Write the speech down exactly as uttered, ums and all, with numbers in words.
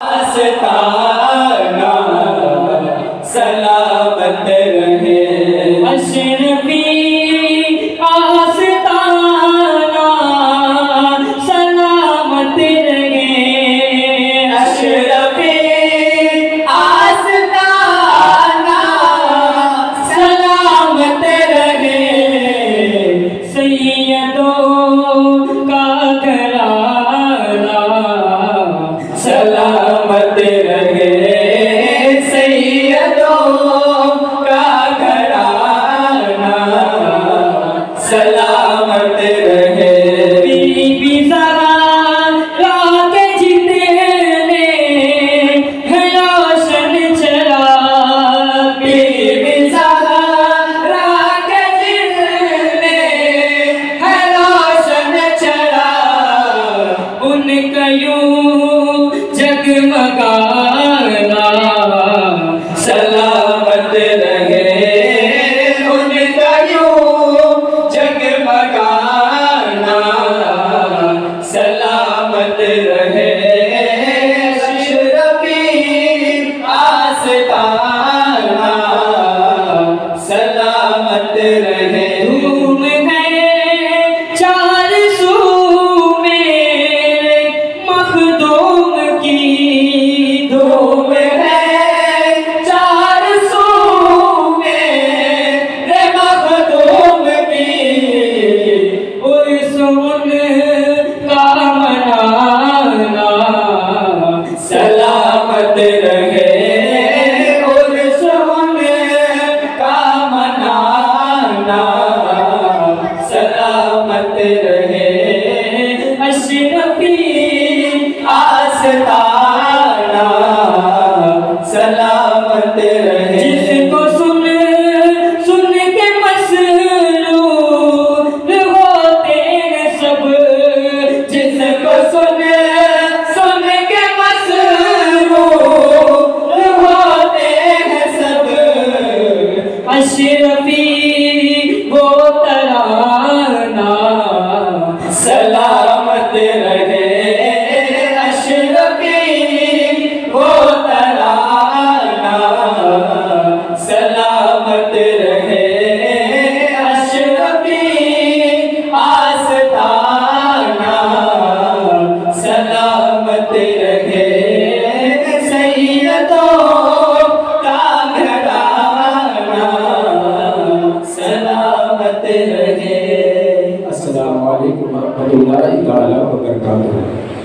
आस्ताना सलामत रहे। अशरफी आस्ताना सलामत रहे। अशरफी आस्ताना सलामत रहे। सैयदों का घराना सलामत रहे। सैयदों का घराना सलामत रहे। बीबी ज़हरा के जितने हैं रोशन चिराग। बीबी ज़हरा के जितने हैं रोशन चिराग। उनका यूं जगमगाना सलामत रहे। उनका यूं जगमगाना सलामत रहे। अशरफी आस्ताना सलामत रहे। धूम है चार सू में मखदूम की। धूम है चार सू में रे मखदूम की। उर्सुन का मनाना सलामत रहे। उर्सुन का मनाना सलामत रहे। अशरफी आस्ताना सलामत रहे। जिसको सुन सुन के मसरूर होते हैं सब। जिसको सुन सुन के मसरूर होते हैं सब। अशरफी वो तराना सलामत रहे। अशरफी वो तराना सलामत रहे। अशरफी आस्ताना सलामत रहे। सैयदों का घराना सलामत रहे। अस्सलामु अलैकुम व रहमतुल्लाहि तआला व बरकातुहू।